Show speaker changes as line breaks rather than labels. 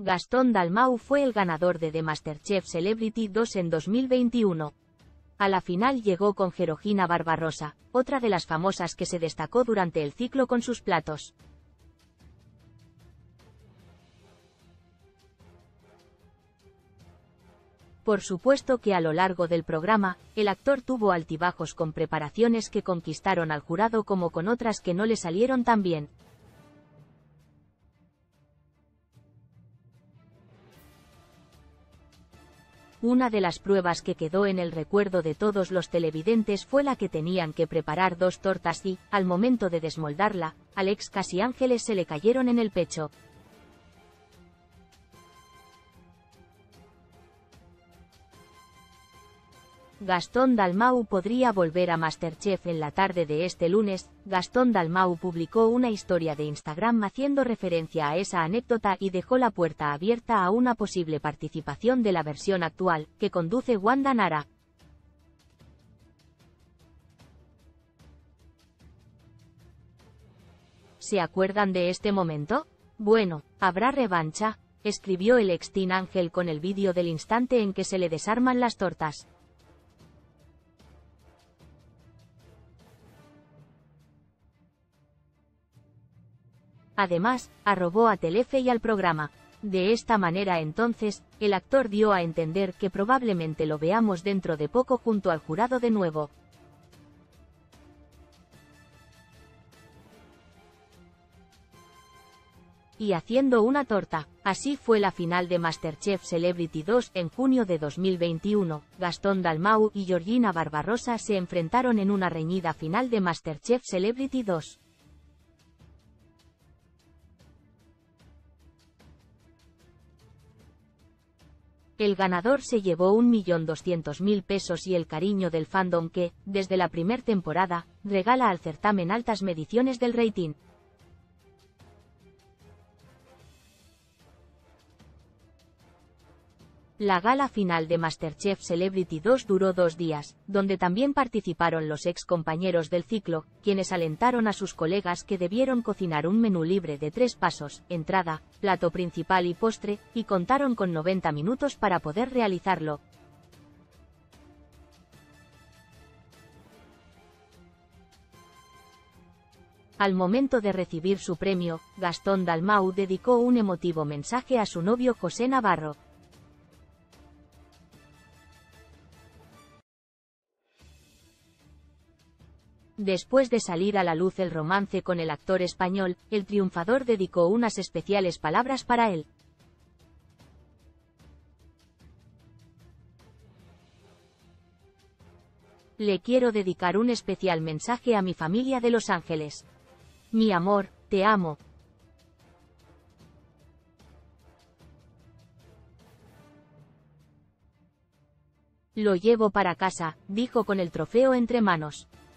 Gastón Dalmau fue el ganador de The MasterChef Celebrity 2 en 2021. A la final llegó con Georgina Barbarossa, otra de las famosas que se destacó durante el ciclo con sus platos. Por supuesto que a lo largo del programa, el actor tuvo altibajos con preparaciones que conquistaron al jurado como con otras que no le salieron tan bien. Una de las pruebas que quedó en el recuerdo de todos los televidentes fue la que tenían que preparar 2 tortas y, al momento de desmoldarla, al ex Casi Ángeles se le cayeron en el pecho. Gastón Dalmau podría volver a MasterChef en la tarde de este lunes. Gastón Dalmau publicó una historia de Instagram haciendo referencia a esa anécdota y dejó la puerta abierta a una posible participación de la versión actual, que conduce Wanda Nara. ¿Se acuerdan de este momento? Bueno, ¿habrá revancha?, escribió el ex Teen Ángel con el vídeo del instante en que se le desarman las tortas. Además, arrobó a Telefe y al programa. De esta manera entonces, el actor dio a entender que probablemente lo veamos dentro de poco junto al jurado de nuevo. Y haciendo una torta. Así fue la final de MasterChef Celebrity 2 en junio de 2021. Gastón Dalmau y Georgina Barbarossa se enfrentaron en una reñida final de MasterChef Celebrity 2. El ganador se llevó 1.200.000 pesos y el cariño del fandom que, desde la primera temporada, regala al certamen altas mediciones del rating. La gala final de MasterChef Celebrity 2 duró 2 días, donde también participaron los ex compañeros del ciclo, quienes alentaron a sus colegas que debieron cocinar un menú libre de 3 pasos, entrada, plato principal y postre, y contaron con 90 minutos para poder realizarlo. Al momento de recibir su premio, Gastón Dalmau dedicó un emotivo mensaje a su novio José Navarro. Después de salir a la luz el romance con el actor español, el triunfador dedicó unas especiales palabras para él. Le quiero dedicar un especial mensaje a mi familia de Los Ángeles. Mi amor, te amo. Lo llevo para casa, dijo con el trofeo entre manos.